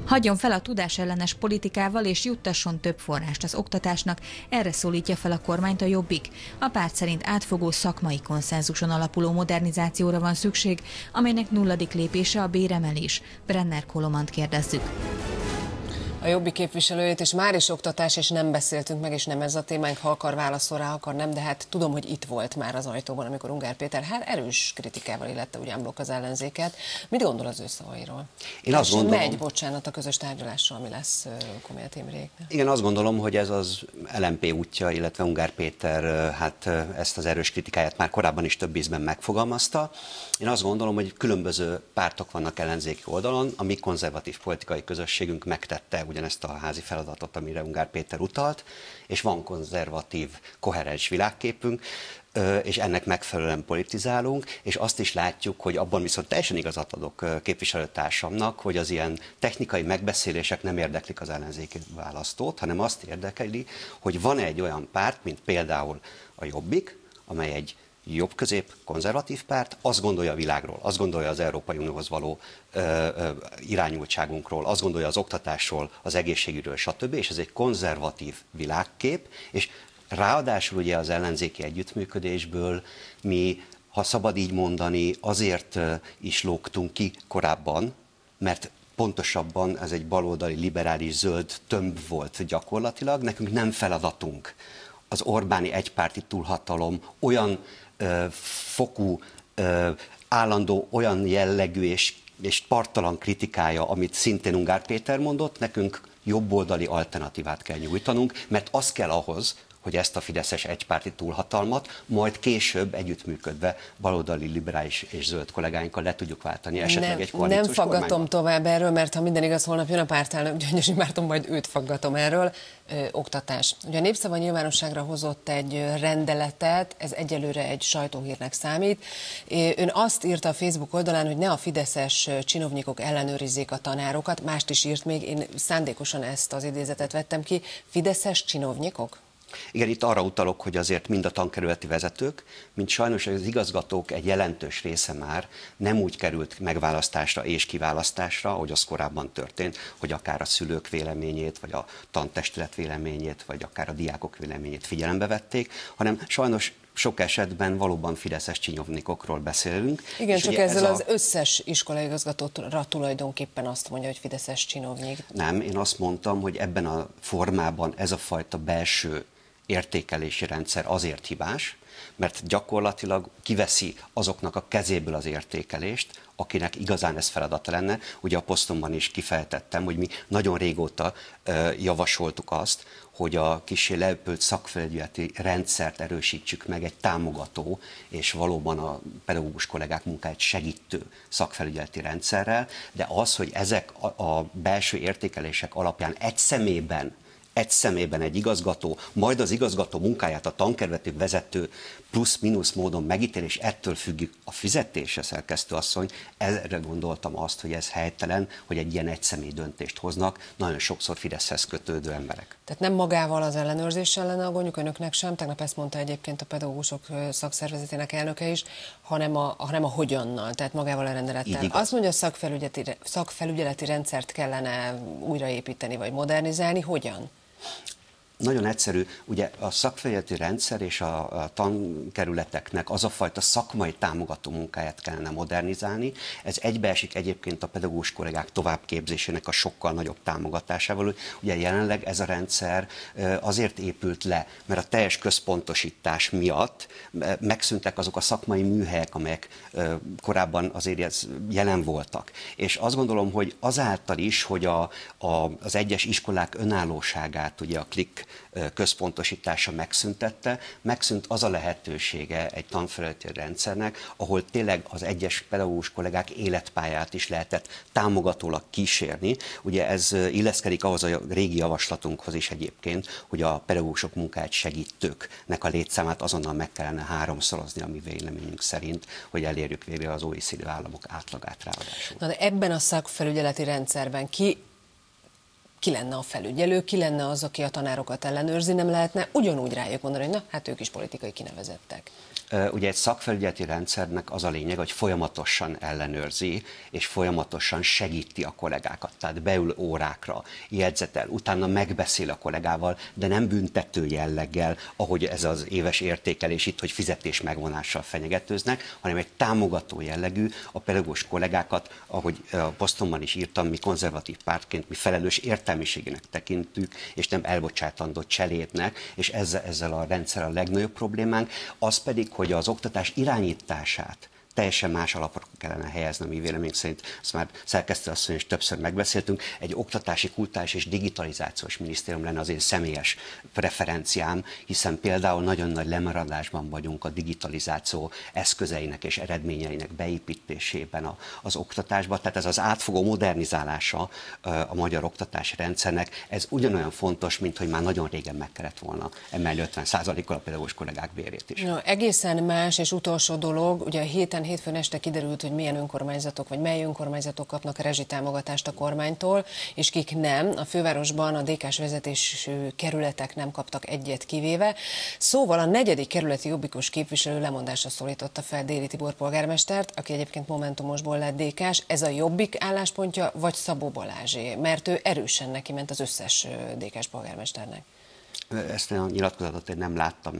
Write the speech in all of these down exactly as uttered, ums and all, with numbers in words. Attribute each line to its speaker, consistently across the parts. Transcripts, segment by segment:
Speaker 1: Hagyjon fel a tudásellenes politikával és juttasson több forrást az oktatásnak, erre szólítja fel a kormányt a Jobbik. A párt szerint átfogó szakmai konszenzuson alapuló modernizációra van szükség, amelynek nulladik lépése a béremelés. Brenner Kolomant kérdezzük.
Speaker 2: A Jobbik képviselőjét, és már is oktatás, és nem beszéltünk meg, és nem ez a témánk, ha akar válaszol rá, akar nem, de hát tudom, hogy itt volt már az ajtóban, amikor Ungár Péter hát erős kritikával illette ugyanblokk az ellenzéket. Mit gondol az ő szavairól?
Speaker 3: Én azt gondolom...
Speaker 2: megy, bocsánat, a közös tárgyalásról, ami lesz Komélt Imréknek.
Speaker 3: Igen, azt gondolom, hogy ez az el em pé útja, illetve Ungár Péter hát ezt az erős kritikáját már korábban is több ízben megfogalmazta. Én azt gondolom, hogy különböző pártok vannak ellenzéki oldalon, a mi konzervatív politikai közösségünk megtette ugyanezt a házi feladatot, amire Ungár Péter utalt, és van konzervatív, koherens világképünk, és ennek megfelelően politizálunk, és azt is látjuk, hogy abban viszont teljesen igazat adok képviselőtársamnak, hogy az ilyen technikai megbeszélések nem érdeklik az ellenzéki választót, hanem azt érdekeli, hogy van egy olyan párt, mint például a Jobbik, amely egy jobb-közép konzervatív párt, azt gondolja a világról, azt gondolja az Európai Unióhoz való ö, ö, irányultságunkról, azt gondolja az oktatásról, az egészségügyről, stb. És ez egy konzervatív világkép, és ráadásul ugye az ellenzéki együttműködésből mi, ha szabad így mondani, azért is lógtunk ki korábban, mert pontosabban ez egy baloldali, liberális, zöld tömb volt gyakorlatilag, nekünk nem feladatunk az Orbáni egypárti túlhatalom olyan ö, fokú, ö, állandó, olyan jellegű és, és parttalan kritikája, amit szintén Ungár Péter mondott, nekünk jobboldali alternatívát kell nyújtanunk, mert az kell ahhoz, hogy ezt a fideszes egypárti túlhatalmat majd később együttműködve baloldali, liberális és zöld kollégáinkkal le tudjuk váltani esetleg
Speaker 2: nem,
Speaker 3: egy koalíciós
Speaker 2: Nem faggatom
Speaker 3: kormányban.
Speaker 2: tovább erről, mert ha minden igaz, holnap jön a pártelnök, Gyöngyösi Márton, majd őt faggatom erről. Ö, oktatás. Ugye a Népszava nyilvánosságra hozott egy rendeletet, ez egyelőre egy sajtóhírnek számít. Ön azt írta a Facebook oldalán, hogy ne a fideszes csinovnyikok ellenőrizzék a tanárokat, mást is írt még, én szándékosan ezt az idézetet vettem ki. Fideszes csinovnyikok?
Speaker 3: Igen, itt arra utalok, hogy azért mind a tankerületi vezetők, mint sajnos az igazgatók egy jelentős része már nem úgy került megválasztásra és kiválasztásra, ahogy az korábban történt, hogy akár a szülők véleményét, vagy a tantestület véleményét, vagy akár a diákok véleményét figyelembe vették, hanem sajnos sok esetben valóban fideszes csinyovnikokról beszélünk.
Speaker 2: Igen, csak ezzel
Speaker 3: ez
Speaker 2: az
Speaker 3: a...
Speaker 2: összes iskolaigazgatóra tulajdonképpen azt mondja, hogy fideszes csinovnyik.
Speaker 3: Nem, én azt mondtam, hogy ebben a formában ez a fajta belső értékelési rendszer azért hibás, mert gyakorlatilag kiveszi azoknak a kezéből az értékelést, akinek igazán ez feladata lenne. Ugye a posztomban is kifejtettem, hogy mi nagyon régóta ö, javasoltuk azt, hogy a kissé leépült szakfelügyeleti rendszert erősítsük meg egy támogató és valóban a pedagógus kollégák munkáját segítő szakfelügyeleti rendszerrel, de az, hogy ezek a, a belső értékelések alapján egy személyben egy személyben egy igazgató, majd az igazgató munkáját a tankerületi vezető plusz-minusz módon megítél, és ettől függ a fizetése, szerkesztőasszony. Erre gondoltam azt, hogy ez helytelen, hogy egy ilyen egyszemély döntést hoznak, nagyon sokszor Fideszhez kötődő emberek.
Speaker 2: Tehát nem magával az ellenőrzéssel lenne a gondjuk, önöknek sem, tegnap ezt mondta egyébként a pedagógusok szakszervezetének elnöke is, hanem a, hanem a hogyannal, tehát magával a rendelettel. Azt mondja, a szakfelügyeleti, szakfelügyeleti rendszert kellene újraépíteni vagy modernizálni, hogyan?
Speaker 3: Nagyon egyszerű, ugye a szakfelügyeleti rendszer és a, a tankerületeknek az a fajta szakmai támogató munkáját kellene modernizálni. Ez egybeesik egyébként a pedagógus kollégák továbbképzésének a sokkal nagyobb támogatásával. Ugye jelenleg ez a rendszer azért épült le, mert a teljes központosítás miatt megszűntek azok a szakmai műhelyek, amelyek korábban azért jelen voltak. És azt gondolom, hogy azáltal is, hogy a, a, az egyes iskolák önállóságát, ugye a klik központosítása megszüntette, megszűnt az a lehetősége egy tanfelügyeleti rendszernek, ahol tényleg az egyes pedagógus kollégák életpályát is lehetett támogatólag kísérni. Ugye ez illeszkedik ahhoz a régi javaslatunkhoz is egyébként, hogy a pedagógusok munkáját segítőknek a létszámát azonnal meg kellene háromszorozni, a mi véleményünk szerint, hogy elérjük végre az o e cé dé államok átlagát ráadásul.
Speaker 2: Na de ebben a szakfelügyeleti rendszerben ki ki lenne a felügyelő, ki lenne az, aki a tanárokat ellenőrzi, nem lehetne ugyanúgy rájuk mondani, hogy na, hát ők is politikai kinevezettek.
Speaker 3: Ugye egy szakfelügyeleti rendszernek az a lényeg, hogy folyamatosan ellenőrzi, és folyamatosan segíti a kollégákat. Tehát beül órákra, jegyzetel, utána megbeszél a kollégával, de nem büntető jelleggel, ahogy ez az éves értékelés itt, hogy fizetés megvonással fenyegetőznek, hanem egy támogató jellegű, a pedagógus kollégákat, ahogy a posztomban is írtam, mi konzervatív pártként, mi felelős értelmiségének tekintjük, és nem elbocsátandó cselédnek, és ezzel, ezzel a rendszer a legnagyobb problémánk, az pedig, hogy az oktatás irányítását teljesen más alapra kellene helyezni, mi vélemény szerint, ezt már szerkesztő asszony is többször megbeszéltünk, egy oktatási, kulturális és digitalizációs minisztérium lenne az én személyes preferenciám, hiszen például nagyon nagy lemaradásban vagyunk a digitalizáció eszközeinek és eredményeinek beépítésében a, az oktatásba, tehát ez az átfogó modernizálása a magyar oktatási rendszernek, ez ugyanolyan fontos, mint hogy már nagyon régen meg kellett volna emelni ötven százalékkal a pedagógus kollégák bérét is.
Speaker 2: No, egészen más és utolsó dolog, ugye a héten hétfőn este kiderült, hogy milyen önkormányzatok, vagy mely önkormányzatok kapnak rezsitámogatást a kormánytól, és kik nem. A fővárosban a dé ká-s vezetésű kerületek nem kaptak egyet kivéve. Szóval a negyedik kerületi jobbikos képviselő lemondásra szólította fel Déri Tibor polgármestert, aki egyébként momentumosból lett dé ká-s. Ez a Jobbik álláspontja, vagy Szabó Balázsé? Mert ő erősen neki ment az összes dé ká-s polgármesternek.
Speaker 3: Ezt a nyilatkozatot én nem láttam.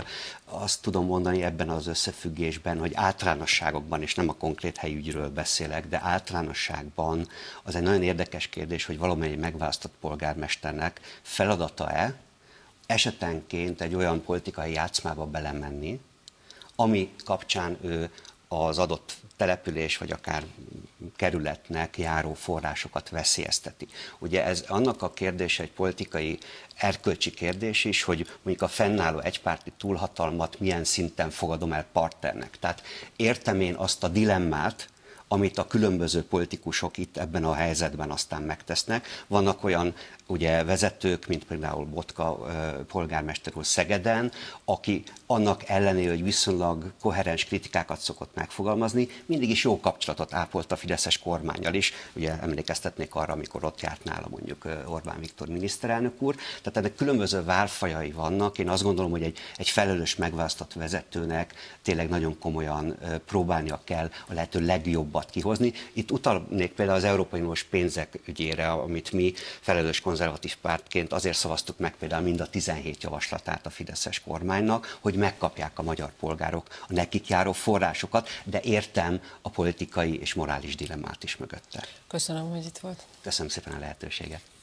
Speaker 3: Azt tudom mondani ebben az összefüggésben, hogy általánosságokban, és nem a konkrét helyügyről beszélek, de általánosságban az egy nagyon érdekes kérdés, hogy valamennyi megválasztott polgármesternek feladata-e esetenként egy olyan politikai játszmába belemenni, ami kapcsán ő az adott település, vagy akár kerületnek járó forrásokat veszélyezteti. Ugye ez annak a kérdése, egy politikai erkölcsi kérdés is, hogy mondjuk a fennálló egypárti túlhatalmat milyen szinten fogadom el partnernek. Tehát értem én azt a dilemmát, amit a különböző politikusok itt ebben a helyzetben aztán megtesznek. Vannak olyan ugye vezetők, mint például Botka polgármester úr Szegeden, aki annak ellenére, hogy viszonylag koherens kritikákat szokott megfogalmazni, mindig is jó kapcsolatot ápolt a fideszes kormánnyal is. Ugye emlékeztetnék arra, amikor ott járt nála mondjuk Orbán Viktor miniszterelnök úr. Tehát ennek különböző válfajai vannak. Én azt gondolom, hogy egy, egy felelős megválasztott vezetőnek tényleg nagyon komolyan próbálnia kell a lehető legjobbat kihozni. Itt utalnék például az Európai Uniós pénzek ügyére, amit mi felelős konzervatív pártként azért szavaztuk meg például mind a tizenhét javaslatát a fideszes kormánynak, hogy megkapják a magyar polgárok a nekik járó forrásokat, de értem a politikai és morális dilemmát is mögötte.
Speaker 2: Köszönöm, hogy itt volt.
Speaker 3: Köszönöm szépen a lehetőséget.